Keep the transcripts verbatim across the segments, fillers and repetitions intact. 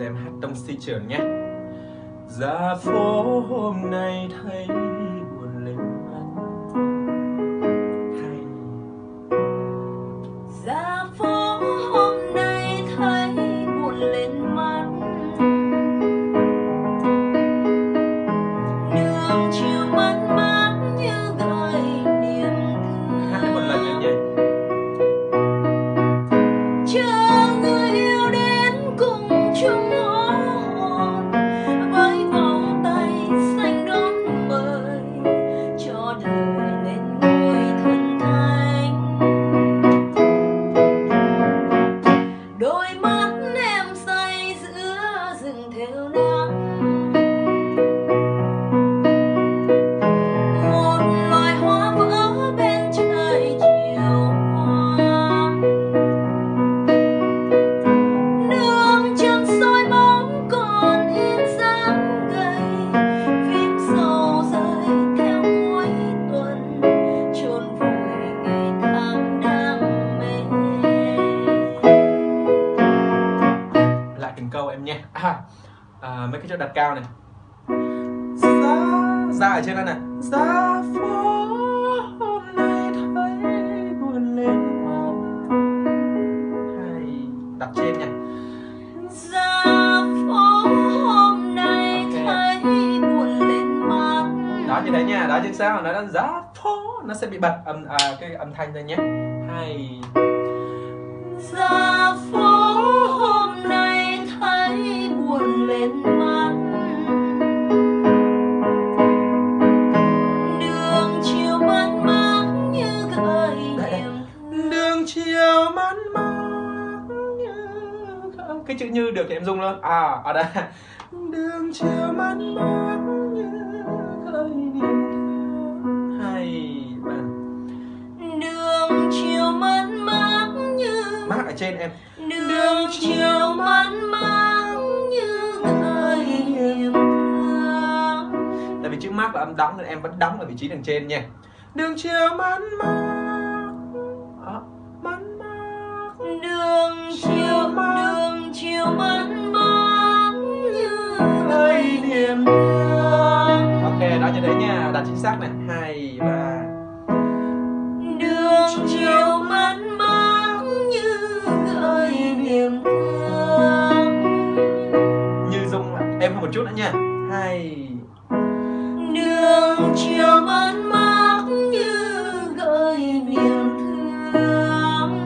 giờ em hát tông si trưởng nhé. Ra phố hôm nay thấy buồn lên mắt. Hay. Ra phố hôm nay thấy buồn lên mắt. Đường chiều mát mát như gợi niềm thương. Hát một lần nữa nhé. Chờ người yêu đến cùng chung ngõ hồn, với vòng tay xanh đón mời, cho đời lên ngôi thần thánh. Đôi mắt em say giữa rừng theo nắng, một loài hoa vỡ bên trời chiều hoa. Đường chân soi bóng còn in dáng gầy, phim sầu rơi theo cuối tuần, chôn vùi ngày tháng đam mê. Lại từng câu em nhé. À, à, mấy cái chỗ đặt cao này. Ra, ra ở trên đây này. Ra phố hôm nay thấy buồn lên mắt. Hay. Đặt trên nha. Ra phố hôm nay Ok. thấy buồn lên mắt. Đó như thế nha. Đó chứ sao nó ra phố nó sẽ bị bật âm à, cái âm thanh ra nhé. Hay. Ra phố hôm nay thấy buồn lên mắt. Đường chiều mát mát như gợi niềm thương. Đường chiều mát mát như không. Cái chữ như được thì em dùng luôn. À ở đây. Đường chiều mát mát như gợi niềm thương. Hay bạn. Đường chiều mát mát như. Mát ở trên em. Đường chiều mát mát như gợi niềm thương. Tại vì chữ mát là âm đóng nên em vẫn đóng ở vị trí đằng trên nha. Đường chiều mát mát. Đó, mát mát. Đường chiều đường chiều mát mát như gợi niềm thương. Ok, đó như thế nha, đặt chính xác này. Hai, ba. Đường chiều mát mát như gợi niềm thương. Như dung em hơn một chút nữa nha. Hai. Đường chiều mát mát như gợi niềm thương.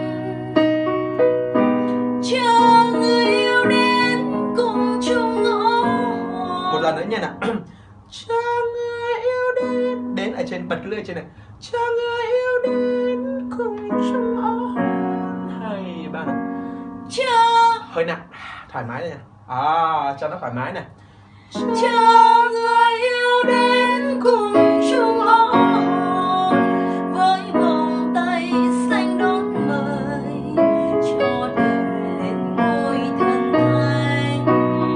Chờ người yêu đến cùng chung ngõ hồn. Một lần nữa nha nào. Chờ người yêu đến. Đến ở trên, bật lưỡi ở trên này. Chờ người yêu đến cùng chung ngõ hồn. Hai, ba này. Chờ Hơi nặng, thoải mái nha. À, cho nó thoải mái này. Chờ người yêu đến cùng chung ngõ hồn, với vòng tay xanh đón mời, cho đời lên ngôi thần thánh.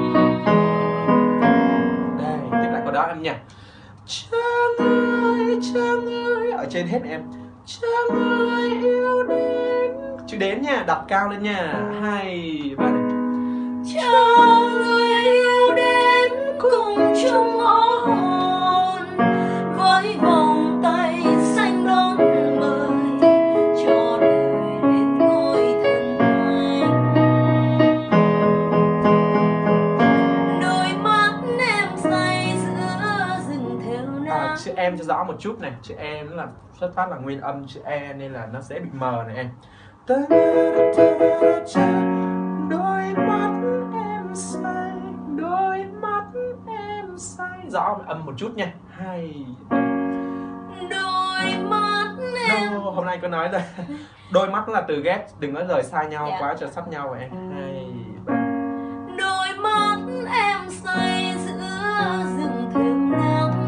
Đây, tiếp lại câu đó em nha. Chờ người, chờ người. Ở trên hết em. Chờ người yêu đến. Chữ đến nha, đặt cao lên nha. Hai, ba này. Chờ người yêu đến cùng chung ngõ hồn, với vòng tay xanh đón mời, cho đời lên ngôi thần thánh. Đôi mắt em say giữa rừng theo À, nắng. chữ em cho rõ một chút này. Chữ e nó là xuất phát là nguyên âm chữ e nên là nó sẽ bị mờ này em. Đôi mắt em say, đôi mắt em say. Rõ âm một chút nha. Hai. Đôi mắt em. No, hôm nay có nói rồi. Đôi mắt là từ ghép, đừng có rời xa nhau Dạ. quá cho sát nhau vậy em. Hai, ba. Đôi mắt em say giữa rừng theo nắng,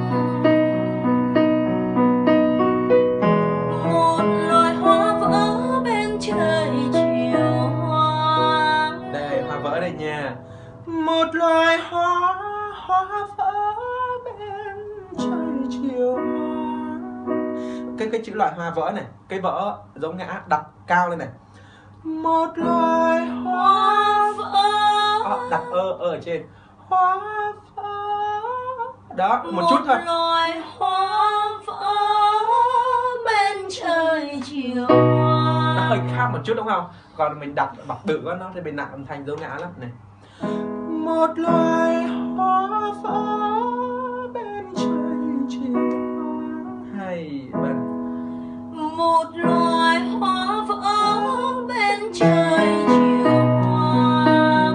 một loài hoa vỡ bên trời chiều hoa. Đây, hoa vỡ đây nha. Một loài hoa, hoa vỡ bên trời chiều hoa. Cái cái chữ loại hoa vỡ này, cái vỡ giống ngã đặt cao lên này. Một loài hoa Hoa vỡ à, đặt ơ ơ ở trên. Hoa phở. Đó, một, một chút thôi. Loài hoa phở bên trời chiều hoa. Nó hơi khác một chút đúng không? Còn mình đặt bật bự quá nó thì bị nặng âm thanh dấu ngã lắm này. Một loài hoa phở bên trời chiều hoa. Hay bên. Một loài hoa phở bên trời chiều hoa.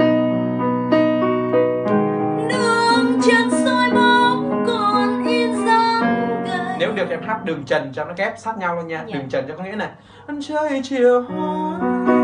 Đường chân soi bóng còn in dáng gầy. Nếu được em hát đường trần cho nó kép sát nhau luôn nha. Yeah. Đường trần cho có nghĩa này. Bên trời chiều hoa.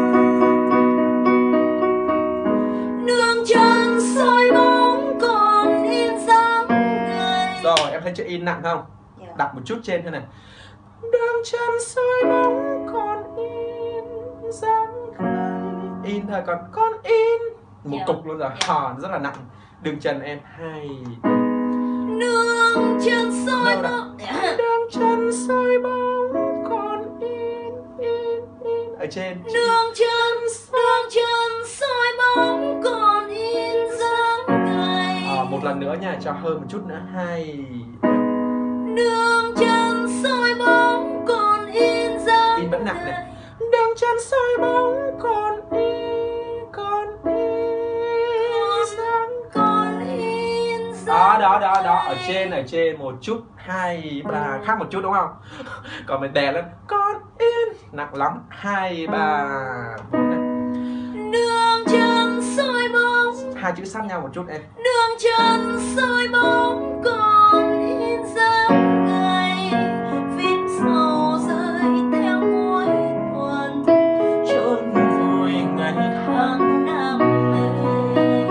Đường chân soi bóng còn in dáng gầy. Rồi em thấy chữ in nặng không? Yeah. Đặt một chút trên thôi này. Đường chân soi bóng còn in dáng gầy. In thôi, còn con in một Yeah. cục luôn rồi. Yeah. Hòn rất là nặng. Đường trần em hay. Đường chân soi Đâu bóng. Đường chân soi bóng còn in in in ở trên. Đường chân đường chân soi bóng còn in dáng gầy. À, một lần nữa nha, cho hơn một chút nữa. Hay. Đường chân soi bóng còn in dáng In vẫn nặng này. gầy. Đường chân soi bóng còn in còn in dáng Còn in dáng đó đó đó đó ở gầy. trên ở trên một chút. Hai ba khác một chút đúng không? Còn mình đè lên con in nặng lắm. Hai ba bốn này. Đường chân soi bóng. Hai chữ sát nhau một chút em. Đường chân soi bóng còn in dáng gầy. Phim sầu rơi theo cuối tuần chôn vùi ngày tháng năm mê.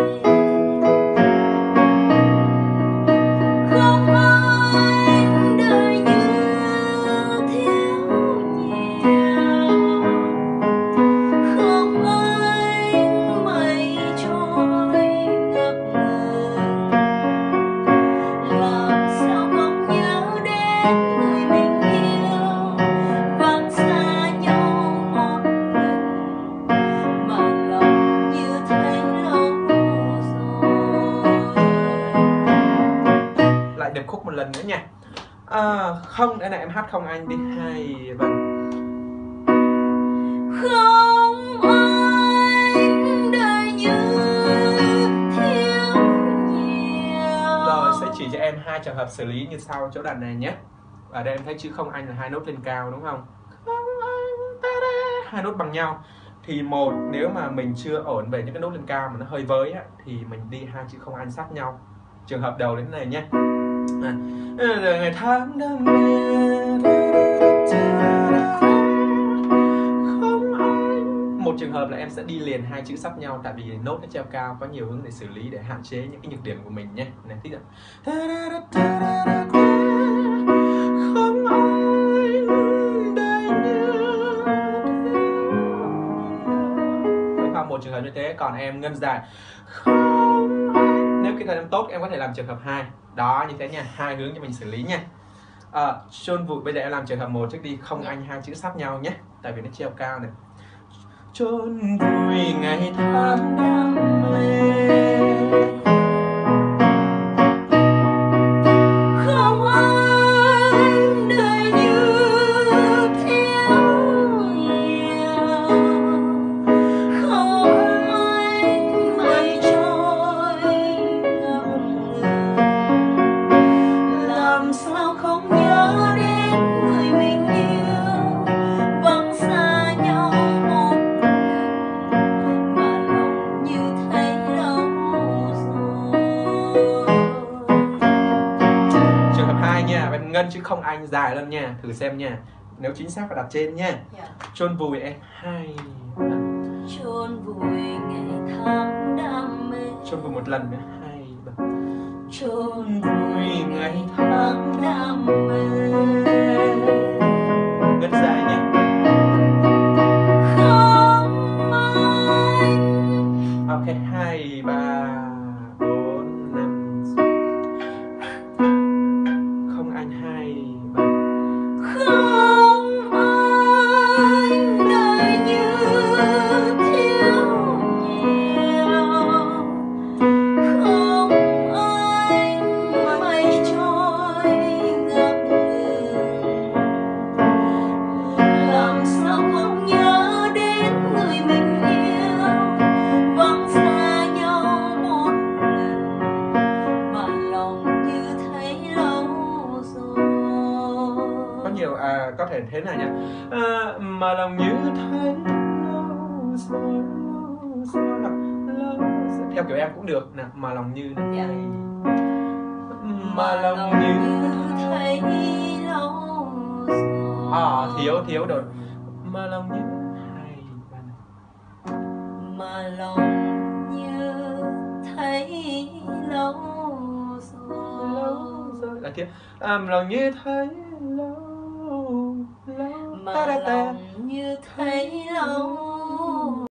Không anh đời như thiếu nhiều. Không anh mây trôi ngập ngừng. Làm sao không nhớ đến người mình yêu. Vắng xa nhau một lần mà lòng như thấy lâu rồi. Lại điệp khúc một lần nữa nha. À, không, đây này em hát không anh đi. Hai ba. Không anh đời như thiếu nhiều. Rồi sẽ chỉ cho em hai trường hợp xử lý như sau chỗ đoạn này nhé. Ở đây em thấy chữ không anh là hai nốt lên cao đúng không? Không anh, ta da. Hai nốt bằng nhau. Thì một, nếu mà mình chưa ổn về những cái nốt lên cao mà nó hơi với á, thì mình đi hai chữ không anh sát nhau. Trường hợp đầu đến này nhé. À, rồi ngày tháng đam mê. Không anh. Một trường hợp là em sẽ đi liền hai chữ sát nhau, tại vì nốt nó treo cao có nhiều hướng để xử lý để hạn chế những cái nhược điểm của mình nhé. Này thích không? Không anh đây như không không một trường hợp như thế. Còn em ngân dài không anh. Nếu kỹ thuật em tốt em có thể làm trường hợp hai. Đó như thế nha, hai hướng cho mình xử lý nha. À, chôn vùi bây giờ em làm trường hợp một trước đi. Không anh hai chữ sát nhau nhé, tại vì nó treo cao này. Chôn vùi ngày tháng đam mê. Không anh đời như thiếu nhiều. Không anh mây trôi ngập ngừng. Làm sao không nhớ đến người mình yêu. Vắng xa nhau một lần mà lòng như thấy lâu rồi. Trường hợp hai nha, em ngân chứ không anh dài lên nha, thử xem nha. Nếu chính xác phải đặt trên nha. Yeah. Chôn vùi em hai. Chôn vùi ngày tháng đam mê. Chôn vùi một lần nữa. Hai ba. Chôn vùi ngày tháng tháng đam mê. ngân dài nhé. Không anh. Ok, hai ba bốn năm. Không anh hai ba. Không anh đời như thiếu nhiều. thế này nhá. À, mà lòng như thấy lâu rồi, lâu rồi, lâu rồi. Theo kiểu em cũng được nè, mà lòng như này. Dạ. Mà lòng như thấy lâu rồi. À, thiếu, thiếu rồi. Mà lòng như hay. Mà lòng như thấy lâu rồi. Lâu rồi. Là thiếu. À, mà lòng như thấy lâu, lâu. Mà lòng như thấy lâu